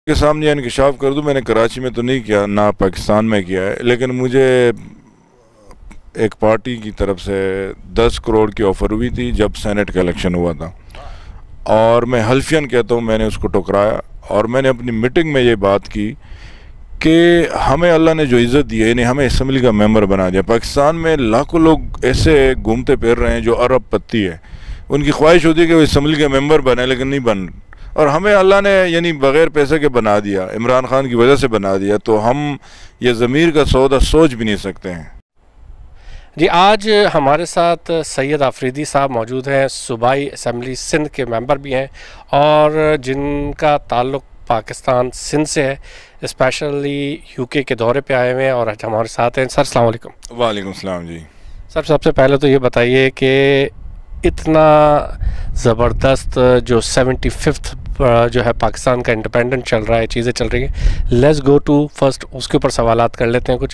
के सामने इंकशाफ कर दूं, मैंने कराची में तो नहीं किया, ना पाकिस्तान में किया है, लेकिन मुझे एक पार्टी की तरफ से 10 करोड़ की ऑफ़र हुई थी जब सेनेट का इलेक्शन हुआ था, और मैं हल्फियन कहता हूँ मैंने उसको ठुकराया। और मैंने अपनी मीटिंग में ये बात की कि हमें अल्लाह ने जो इज़्ज़त दी है, यानी हमें असम्बली का मेंबर बना दिया। पाकिस्तान में लाखों लोग ऐसे घूमते फिर रहे हैं जो अरब पत्ती है, उनकी ख्वाहिश होती है कि वो असम्बली के मेंबर बने, लेकिन नहीं बन, और हमें अल्लाह ने यानी बग़ैर पैसे के बना दिया, इमरान खान की वजह से बना दिया। तो हम ये ज़मीर का सौदा सोच भी नहीं सकते हैं। जी, आज हमारे साथ सैयद आफरीदी साहब मौजूद हैं, सूबाई असम्बली सिंध के मेंबर भी हैं और जिनका ताल्लुक़ पाकिस्तान सिंध से है। स्पेशली यूके के दौरे पे आए हुए हैं और आज हमारे साथ हैं। सर अस्सलाम वालेकुम। वालेकुम सलाम जी। सर, सबसे पहले तो ये बताइए कि इतना ज़बरदस्त जो 75th जो है पाकिस्तान का इंडिपेंडेंट चल रहा है, चीज़ें चल रही हैं, लेट्स गो टू फर्स्ट उसके ऊपर सवालात कर लेते हैं। कुछ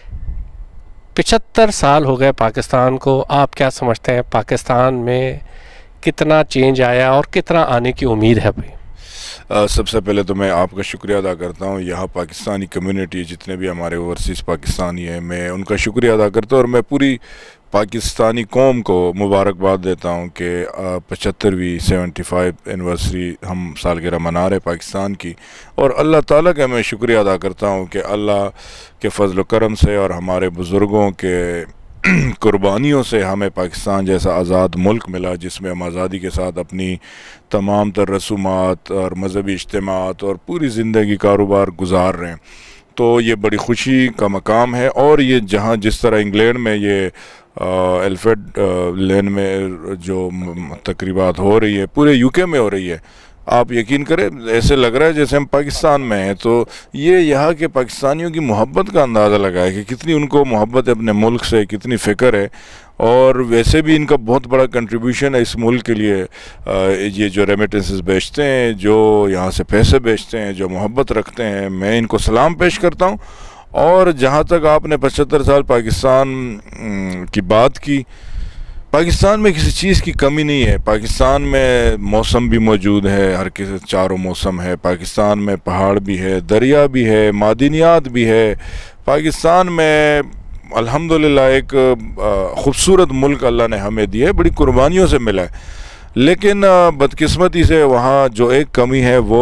75 साल हो गए पाकिस्तान को, आप क्या समझते हैं पाकिस्तान में कितना चेंज आया और कितना आने की उम्मीद है भाई? सबसे पहले तो मैं आपका शुक्रिया अदा करता हूँ। यहाँ पाकिस्तानी कम्युनिटी जितने भी हमारे ओवरसीज़ पाकिस्तानी हैं, मैं उनका शुक्रिया अदा करता हूँ, और मैं पूरी पाकिस्तानी कौम को मुबारकबाद देता हूँ कि 75वीं 75 एनिवर्सरी हम सालगिरह मना रहे पाकिस्तान की। और अल्लाह ताला का मैं शुक्रिया अदा करता हूँ कि अल्लाह के फजल करम से और हमारे बुज़ुर्गों के कुर्बानियों से हमें पाकिस्तान जैसा आज़ाद मुल्क मिला, जिसमें हम आज़ादी के साथ अपनी तमाम तर रसूमात और मजहबी इज्तिमात और पूरी ज़िंदगी कारोबार गुजार रहे हैं। तो ये बड़ी खुशी का मकाम है। और ये जहाँ जिस तरह इंग्लैंड में ये एल्फ्रेड लेन में जो तकरीबात हो रही है, पूरे यूके में हो रही है, आप यकीन करें ऐसे लग रहा है जैसे हम पाकिस्तान में हैं। तो ये यहाँ के पाकिस्तानियों की मोहब्बत का अंदाज़ा लगाए कि कितनी उनको मोहब्बत है अपने मुल्क से, कितनी फ़िक्र है। और वैसे भी इनका बहुत बड़ा कंट्रीब्यूशन है इस मुल्क के लिए। ये जो रेमिटेंसेस बेचते हैं, जो यहाँ से पैसे बेचते हैं, जो मोहब्बत रखते हैं, मैं इनको सलाम पेश करता हूँ। और जहाँ तक आपने 75 साल पाकिस्तान की बात की, पाकिस्तान में किसी चीज़ की कमी नहीं है। पाकिस्तान में मौसम भी मौजूद है, हर किसी चारों मौसम है। पाकिस्तान में पहाड़ भी है, दरिया भी है, मादिनियात भी है। पाकिस्तान में अल्हम्दुलिल्लाह एक ख़ूबसूरत मुल्क अल्लाह ने हमें दिया है, बड़ी कुर्बानियों से मिला है। लेकिन बदकिस्मती से वहाँ जो एक कमी है वो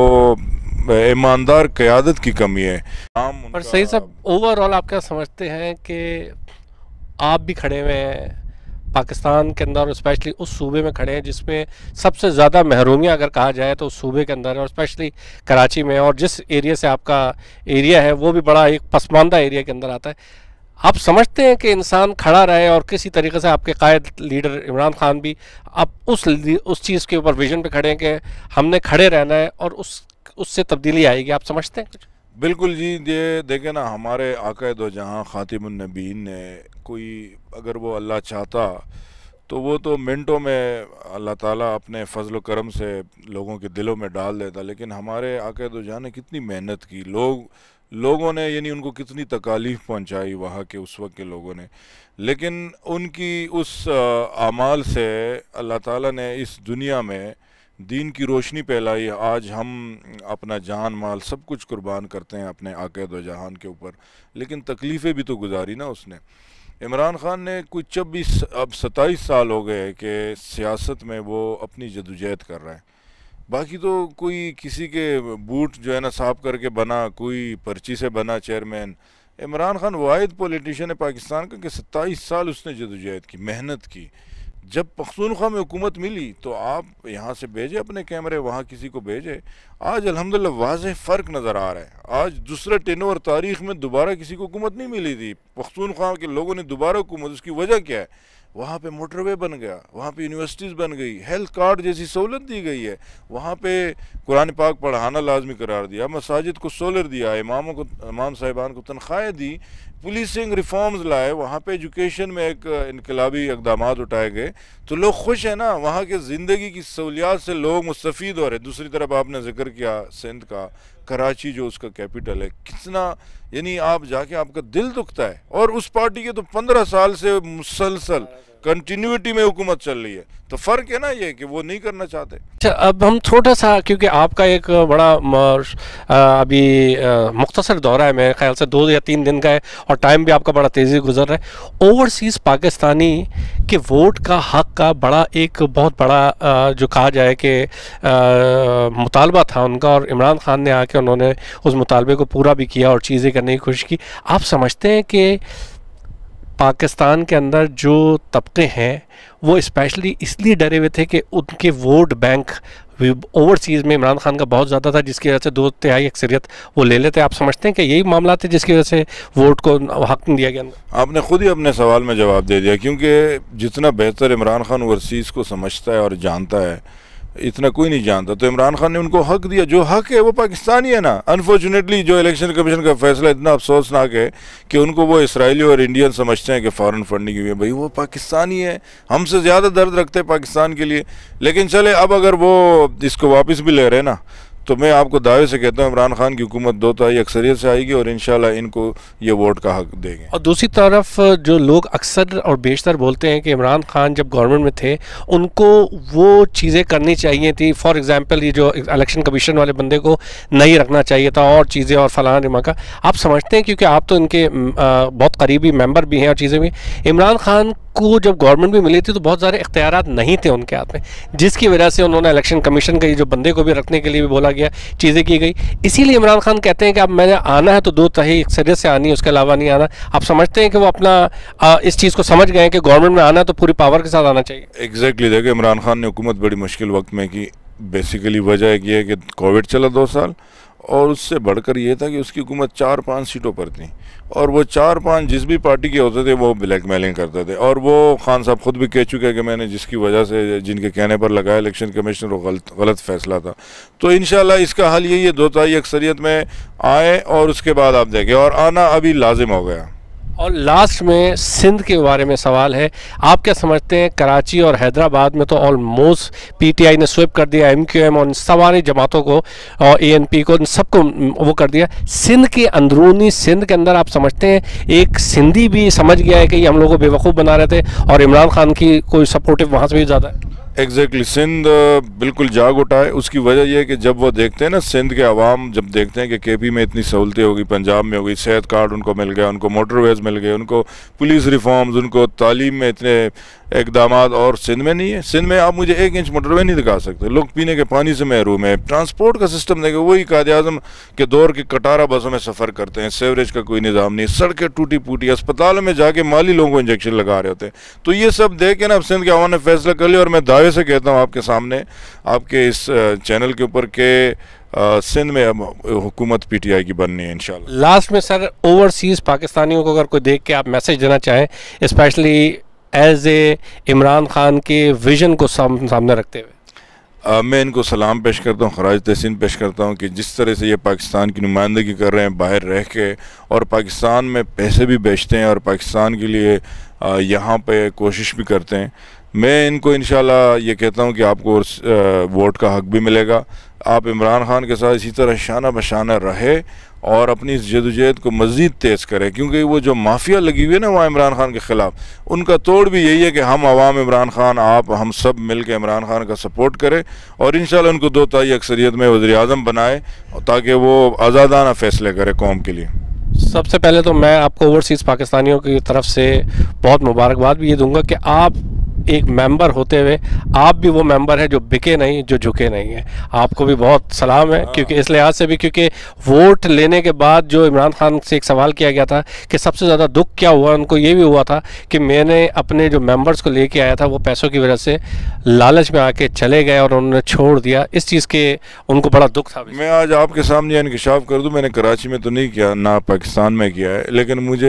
ईमानदार क़यादत की कमी है। पर सही सब ओवरऑल आप क्या समझते हैं कि आप भी खड़े हुए हैं पाकिस्तान के अंदर और स्पेशली उस सूबे में खड़े हैं जिसमें सबसे ज़्यादा महरूमियाँ अगर कहा जाए तो उस सूबे के अंदर है, और स्पेशली कराची में, और जिस एरिया से आपका एरिया है वो भी बड़ा एक पसमानदा एरिया के अंदर आता है। आप समझते हैं कि इंसान खड़ा रहे और किसी तरीके से आपके कायद लीडर इमरान खान भी आप उस चीज़ के ऊपर विजन पे खड़े हैं कि हमने खड़े रहना है और उससे तब्दीली आएगी, आप समझते हैं कुछ? बिल्कुल जी। ये देखें ना, हमारे आका दो जहाँ ख़ातिमुन नबीन ने, कोई अगर वो अल्लाह चाहता तो वो तो मिनटों में अल्लाह ताला अपने फ़ज़ल करम से लोगों के दिलों में डाल देता। लेकिन हमारे आका दो जहाँ ने कितनी मेहनत की, लोगों ने यानी उनको कितनी तकालीफ़ पहुँचाई वहाँ के उस वक्त के लोगों ने। लेकिन उनकी उस आमाल से अल्लाह ताला ने इस दुनिया में दीन की रोशनी फैलाई। आज हम अपना जान माल सब कुछ कुर्बान करते हैं अपने आक़ा दो जहान के ऊपर, लेकिन तकलीफ़ें भी तो गुजारी ना उसने। इमरान खान ने कुछ 26 अब 27 साल हो गए कि सियासत में वो अपनी जदोजहद कर रहा है। बाकी तो कोई किसी के बूट जो है ना साफ करके बना, कोई पर्ची से बना चेयरमैन। इमरान खान वाहिद पॉलिटिशियन है पाकिस्तान का कि 27 साल उसने जदोजहद की, मेहनत की। जब पख्तूनख्वा में हुकूमत मिली तो आप यहाँ से भेजे अपने कैमरे, वहाँ किसी को भेजे। आज अल्हम्दुलिल्लाह वाज़ेह फ़र्क नज़र आ रहा है। आज दूसरे टेनोवर तारीख़ में दोबारा किसी को हुकूमत नहीं मिली थी, पख्तूनख्वा के लोगों ने दोबारा हुकूमत, उसकी वजह क्या है? वहाँ पे मोटरवे बन गया, वहाँ पे यूनिवर्सिटीज़ बन गई, हेल्थ कार्ड जैसी सहूलत दी गई है, वहाँ पे कुरान पाक पढ़ाना लाजमी करार दिया, मसाजिद को सोलर दिया, इमाम साहिबान को तनख्वाहें दी, पुलिसिंग रिफॉर्म्स लाए, वहाँ पे एजुकेशन में एक इनकलाबी इक़दामात उठाए गए। तो लोग खुश हैं ना, वहाँ के ज़िंदगी की सहूलियात से लोग मुस्तफ़ीद हो रहे। दूसरी तरफ आपने जिक्र किया सिंध का, कराची जो उसका कैपिटल है, कितना यानी आप जाके आपका दिल दुखता है। और उस पार्टी के तो 15 साल से मुसलसल कंटिन्यूटी में हुकूमत चल रही है। तो फ़र्क है ना ये कि वो नहीं करना चाहते। अच्छा, अब हम थोड़ा सा, क्योंकि आपका एक बड़ा अभी मुख्तसर दौरा है, मेरे ख्याल से 2 या 3 दिन का है, और टाइम भी आपका बड़ा तेज़ी गुजर रहा है। ओवरसीज़ पाकिस्तानी के वोट का हक़ का बड़ा एक बहुत बड़ा जो कहा जाए कि मुतालबा था उनका, और इमरान खान ने आके उन्होंने उस मुतालबे को पूरा भी किया और चीज़ें करने की कोशिश की। आप समझते हैं कि पाकिस्तान के अंदर जो तबके हैं वो स्पेशली इसलिए डरे हुए थे कि उनके वोट बैंक ओवरसीज़ में इमरान खान का बहुत ज़्यादा था, जिसकी वजह से 2/3 अक्सरियत वो ले लेते? आप समझते हैं कि यही मामला थे जिसकी वजह से वोट को हक नहीं दिया गया? आपने खुद ही अपने सवाल में जवाब दे दिया, क्योंकि जितना बेहतर इमरान खान ओवरसीज़ को समझता है और जानता है, इतना कोई नहीं जानता। तो इमरान खान ने उनको हक दिया। जो हक है वो पाकिस्तानी है ना। अनफॉर्चुनेटली जो इलेक्शन कमीशन का फैसला इतना अफसोसनाक है कि उनको वो इसराइली और इंडियन समझते हैं कि फ़ॉरेन फंडिंग हुई है। भाई वो पाकिस्तानी है, हमसे ज़्यादा दर्द रखते हैं पाकिस्तान के लिए। लेकिन चले, अब अगर वो इसको वापस भी ले रहे हैं ना, तो मैं आपको दावे से कहता हूँ इमरान खान की हुकूमत 2/3 अक्सरियत से आएगी और इंशाल्लाह इनको ये वोट का हक देंगे। और दूसरी तरफ जो लोग अक्सर और बेशतर बोलते हैं कि इमरान खान जब गवर्नमेंट में थे उनको वो चीज़ें करनी चाहिए थी, फॉर एग्जांपल ये जो इलेक्शन कमीशन वाले बंदे को नहीं रखना चाहिए था और चीज़ें और फलाना दिमागा। आप समझते हैं, क्योंकि आप तो इनके बहुत करीबी मेंबर भी हैं और चीज़ें भी, इमरान खान को जब गवर्नमेंट भी मिली थी तो बहुत सारे इख्तियारात नहीं थे उनके हाथ में, जिसकी वजह से उन्होंने इलेक्शन कमीशन के जो बंदे को भी रखने के लिए भी बोला गया, चीज़ें की गई। इसीलिए इमरान खान कहते हैं कि अब मैंने आना है तो 2/3 अक्सरियत से आनी है, उसके अलावा नहीं आना। आप समझते हैं कि वो अपना इस चीज़ को समझ गए हैं कि गवर्नमेंट में आना है तो पूरी पावर के साथ आना चाहिए? एग्जैक्टली। देखिए, इमरान खान ने हुकूमत बड़ी मुश्किल वक्त में की। बेसिकली वजह एक ये है कि कोविड चला 2 साल, और उससे बढ़कर ये था कि उसकी हुकूमत 4-5 सीटों पर थी, और वो 4-5 जिस भी पार्टी के होते थे वो ब्लैकमेलिंग करते थे। और वो खान साहब खुद भी कह चुके हैं कि मैंने जिसकी वजह से, जिनके कहने पर लगाया इलेक्शन कमीशन, वो गलत फैसला था। तो इंशाल्लाह इसका हल यही है, 2/3 अक्सरियत में आए और उसके बाद आप देखें, और आना अभी लाजिम हो गया। और लास्ट में सिंध के बारे में सवाल है, आप क्या समझते हैं? कराची और हैदराबाद में तो ऑलमोस्ट पीटीआई ने स्विप कर दिया, एमक्यूएम और सारी जमातों को और एएनपी को, सबको वो कर दिया। सिंध के अंदरूनी, सिंध के अंदर आप समझते हैं एक सिंधी भी समझ गया है कि ये हम लोगों को बेवकूफ़ बना रहे थे और इमरान खान की कोई सपोर्टिव वहाँ से भी ज़्यादा है? एग्जैक्टली। सिंध बिल्कुल जाग उठा है। उसकी वजह यह है कि जब वो देखते हैं ना, सिंध के अवाम जब देखते हैं कि केपी में इतनी सहूलतें हो गई, पंजाब में हो गई, सेहत कार्ड उनको मिल गया, उनको मोटरवेज मिल गए, उनको पुलिस रिफॉर्म्स, उनको तालीम में इतने इकदामात, और सिंध में नहीं है। सिंध में आप मुझे 1 इंच मोटरवे नहीं दिखा सकते। लोग पीने के पानी से महरूम है। ट्रांसपोर्ट का सिस्टम देखें, वही कायद-ए-आज़म के दौर की कटारा बसों में सफ़र करते हैं। सेवरेज का कोई निज़ाम नहीं, सड़कें टूटी फूटी, अस्पतालों में जाके माली लोगों को इंजेक्शन लगा रहे होते हैं। तो ये सब देख के ना अब सिंध के अवाम ने फैसला कर लिया, और मैं दावे से कहता हूँ आपके सामने, आपके इस चैनल के ऊपर के सिंध में अब हुकूमत पीटीआई की बननी है इंशाल्लाह। लास्ट में सर, ओवरसीज़ पाकिस्तानियों को अगर कोई देख के आप मैसेज देना चाहें, specially as a Imran Khan के विजन को सामने रखते हुए? मैं इनको सलाम पेश करता हूँ, खराज तहसीन पेश करता हूँ कि जिस तरह से ये पाकिस्तान की नुमाइंदगी कर रहे हैं बाहर रह के, और पाकिस्तान में पैसे भी बेचते हैं और पाकिस्तान के लिए यहाँ पे कोशिश भी करते हैं। मैं इनको इंशाल्लाह ये कहता हूँ कि आपको वोट का हक भी मिलेगा। आप इमरान खान के साथ इसी तरह शाना बशाना रहे और अपनी इस जदोजहद को मज़ीद तेज़ करें, क्योंकि वो जो माफिया लगी हुई है ना वहाँ इमरान खान के ख़िलाफ़, उनका तोड़ भी यही है कि हम आवाम इमरान खान, आप, हम सब मिल के इमरान खान का सपोर्ट करें और इंशाल्लाह उनको 2/3 अक्सरियत में वज़ीर-ए-आज़म बनाए, ताकि वो आज़ादाना फ़ैसले करे कौम के लिए। सबसे पहले तो मैं आपको ओवरसीज़ पाकिस्तानियों की तरफ से बहुत मुबारकबाद भी ये दूंगा कि आप एक मेंबर होते हुए आप भी वो मेंबर है जो बिके नहीं, जो झुके नहीं है। आपको भी बहुत सलाम है, क्योंकि इस लिहाज से भी, क्योंकि वोट लेने के बाद जो इमरान खान से एक सवाल किया गया था कि सबसे ज़्यादा दुख क्या हुआ, उनको ये भी हुआ था कि मैंने अपने जो मेंबर्स को लेके आया था वो पैसों की वजह से लालच में आके चले गए और उन्होंने छोड़ दिया। इस चीज़ के उनको बड़ा दुख था। मैं आज आपके सामने इंकशाफ कर दूँ, मैंने कराची में तो नहीं किया, ना पाकिस्तान में किया है, लेकिन मुझे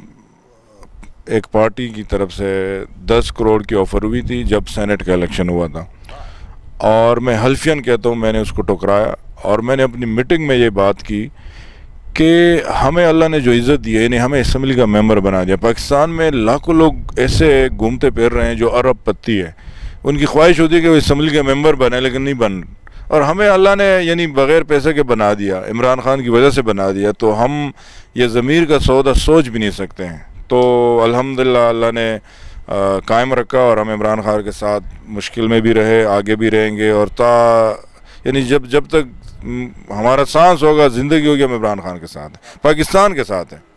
एक पार्टी की तरफ से 10 करोड़ की ऑफ़र हुई थी जब सेनेट का इलेक्शन हुआ था, और मैं हल्फियन कहता हूँ मैंने उसको ठुकराया। और मैंने अपनी मीटिंग में ये बात की कि हमें अल्लाह ने जो इज़्ज़त दी है, यानी हमें असम्बली का मेंबर बना दिया। पाकिस्तान में लाखों लोग ऐसे घूमते फिर रहे हैं जो अरब पत्ती है, उनकी ख्वाहिश होती है कि वो असम्बली का मेंबर बने, लेकिन नहीं बन, और हमें अल्लाह ने यानी बग़ैर पैसे के बना दिया, इमरान खान की वजह से बना दिया। तो हम ये ज़मीर का सौदा सोच भी नहीं सकते हैं। तो अल्हम्दुलिल्लाह अल्लाह ने कायम रखा और हम इमरान खान के साथ मुश्किल में भी रहे, आगे भी रहेंगे और यानी जब तक हमारा सांस होगा, ज़िंदगी होगी, हम इमरान खान के साथ हैं, पाकिस्तान के साथ हैं।